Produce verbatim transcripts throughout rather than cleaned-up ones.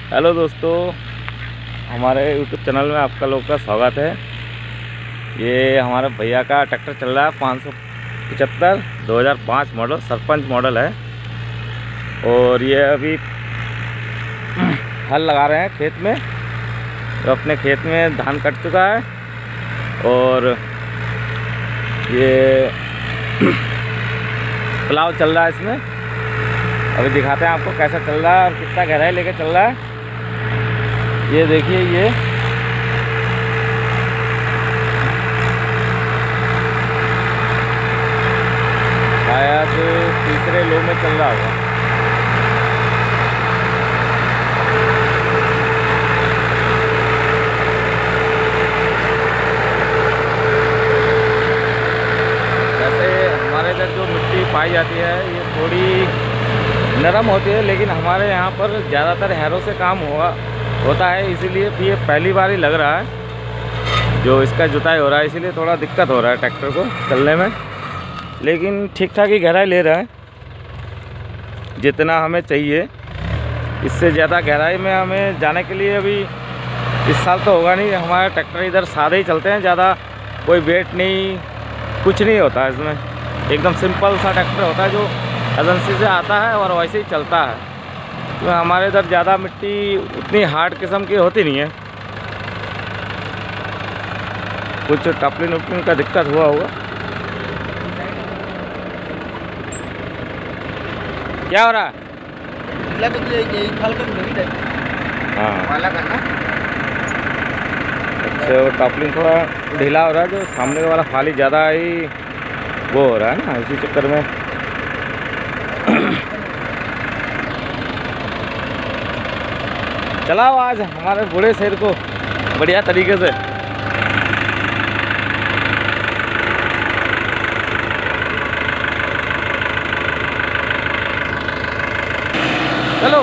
Hello दोस्तों, हमारे YouTube channel में आपका लोग का स्वागत है। ये हमारे भैया का ट्रैक्टर चल रहा है पाँच सौ पचहत्तर दो हज़ार पाँच मॉडल, सरपंच मॉडल है। और ये अभी हल लगा रहे हैं खेत में। तो अपने खेत में धान कट चुका है और ये प्लाव चल रहा है इसमें। अभी दिखाते हैं आपको कैसा चल रहा है और कितना गहराई लेके चल रहा है। ये देखिए, ये शायद तीसरे लो में चल रहा होगा। वैसे हमारे इधर जो मिट्टी पाई जाती है ये थोड़ी नरम होती है, लेकिन हमारे यहाँ पर ज़्यादातर हैरों से काम हुआ होता है, इसीलिए ये पहली बार ही लग रहा है जो इसका जुताई हो रहा है, इसीलिए थोड़ा दिक्कत हो रहा है ट्रैक्टर को चलने में। लेकिन ठीक ठाक ही गहराई ले रहा है जितना हमें चाहिए। इससे ज़्यादा गहराई में हमें जाने के लिए अभी इस साल तो होगा नहीं। हमारे ट्रैक्टर इधर सादे ही चलते हैं, ज़्यादा कोई वेट नहीं, कुछ नहीं होता है इसमें। एकदम सिंपल सा ट्रैक्टर होता है जो एजेंसी से आता है और वैसे ही चलता है। तो हमारे इधर ज़्यादा मिट्टी उतनी हार्ड किस्म की होती नहीं है। कुछ टपलिन उपलिन का दिक्कत हुआ हुआ क्या हो रहा है? हाँ, अच्छा, वो टपलिन थोड़ा ढीला हो रहा है, जो सामने वाला फाली ज़्यादा ही वो हो रहा है ना, इसी चक्कर में। चलाओ आज हमारे बूढ़े शेर को बढ़िया तरीके से। चलो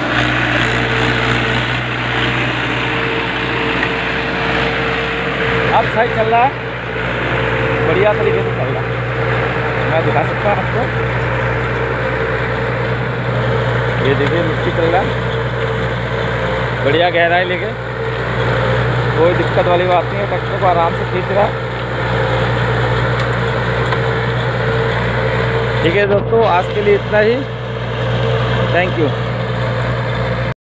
अब सही चल रहा है, बढ़िया तरीके से चल रहा है। मैं दिखा सकता हूँ आपको, ये देखिए मिट्टी चल रहा है बढ़िया गहराई लेके, कोई दिक्कत वाली बात नहीं है। ट्रैक्टर को आराम से खींच रहा है। ठीक है दोस्तों, आज के लिए इतना ही। Thank you.